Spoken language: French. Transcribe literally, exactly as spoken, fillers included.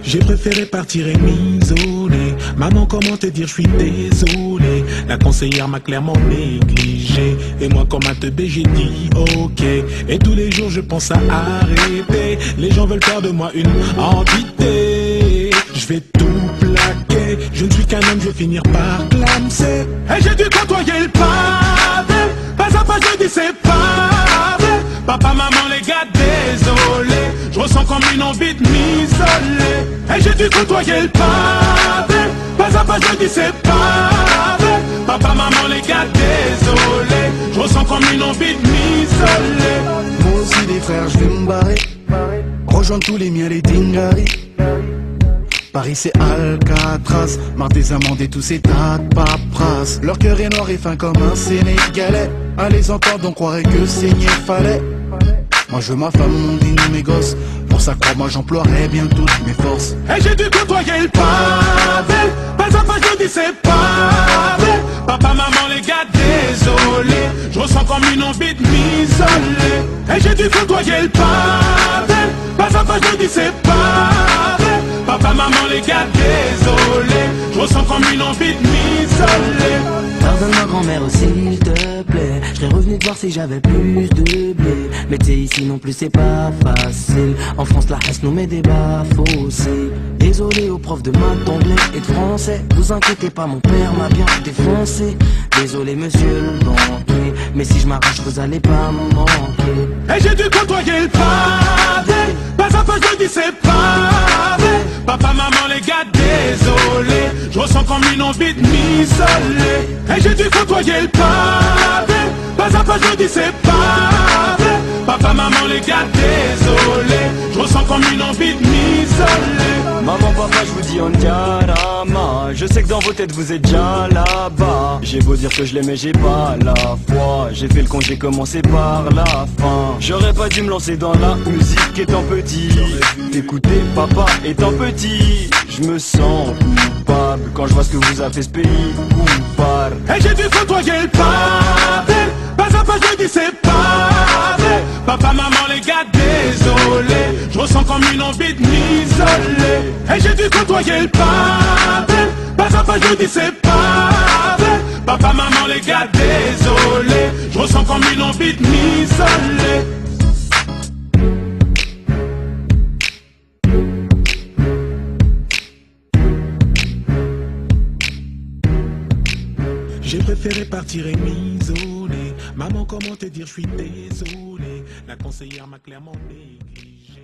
J'ai préféré partir et m'isoler. Maman, comment te dire, je suis désolé. La conseillère m'a clairement négligé. Et moi, comme un teubé, j'ai dit ok. Et tous les jours, je pense à arrêter. Les gens veulent faire de moi une entité. Je vais tout plaquer. Je ne suis qu'un homme, je vais finir par clamser. Et j'ai dû côtoyer le pavé. Pas à pas, je dis c'est pavé. Papa, maman, les gars, désolé. Je ressens comme une envie de m'isoler. Et j'ai dû côtoyer le pavé. Pas à pas, je dis c'est pavé. Papa, maman, les gars, désolé. Je ressens comme une envie de m'isoler. Moi aussi les frères, je vais me barrer. Rejoindre tous les miens, les dingaris. Paris c'est Alcatraz, marre des amendes et tous ces tas de paperasses. Leur cœur est noir et fin comme un Sénégalais. À les entendre on croirait que saigner fallait. Moi je veux ma femme, mon dîner, mes gosses. Pour ça crois-moi j'emploierai bien toutes mes forces. Et j'ai dû côtoyer le pavé. Pas à pas je dis c'est pavé. Papa, maman, les gars, désolé. Je ressens comme une envie de m'isoler. Et j'ai dû côtoyer le pavé. Pas à pas je dis c'est pavé. Papa, maman, les gars, désolé. Je ressens comme une envie de m'isoler. Pardonne-moi grand-mère s'il te plaît. Je serais revenu te voir si j'avais plus de blé. Mais t'es ici non plus c'est pas facile. En France la haine nous met des bas fossés. Désolé aux profs de maths, d'anglais et de français. Vous inquiétez pas, mon père m'a bien défoncé. Désolé monsieur le banquier, mais si je m'arrache vous allez pas me manquer. Et j'ai dû côtoyer le pavé. Pas à pas je dis c'est pavé. Papa, maman, les gars, désolé. Je ressens comme une envie de m'isoler. Et j'ai dû côtoyer le pavé. Pas à pas je dis c'est pavé. Papa, maman, les gars, désolé. Je ressens comme une envie de m'isoler. Maman, papa, je vous dis on diarama. Je sais que dans vos têtes vous êtes déjà là-bas. J'ai beau dire que je l'aimais, j'ai pas la foi. J'ai fait le con, j'ai commencé par la fin. J'aurais pas dû me lancer dans la musique étant petit. T'écouter papa étant petit. Je me sens coupable quand je vois ce que vous a fait ce pays. Coupable. Et j'ai dû côtoyer le pavé. Pas à pas je dis c'est pavé. Papa, maman, les gars, désolé. Je ressens comme une envie de m'isoler. Et j'ai dû côtoyer le pavé. Pas à pas je dis c'est pavé. Papa, maman, les gars, désolé. Je ressens comme une envie de m'isoler. J'ai préféré partir et m'isoler. Maman, comment te dire, je suis désolé. La conseillère m'a clairement négligé.